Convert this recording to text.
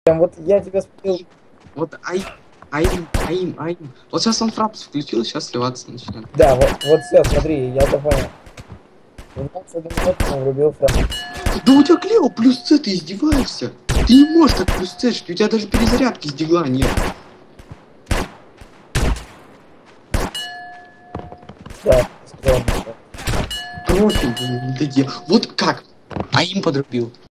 Вот я тебя спросил. Вот аим. Вот сейчас он фрапс включил, сейчас сливаться начнет. Да, вот все, смотри, я это понял. 12 минут он врубил фраг. Да у тебя Клео плюс С, ты издеваешься? Ты не можешь так плюс С, что у тебя даже перезарядки с дигла нет. Да, сказал. Профиль, вот как? Аим подрубил.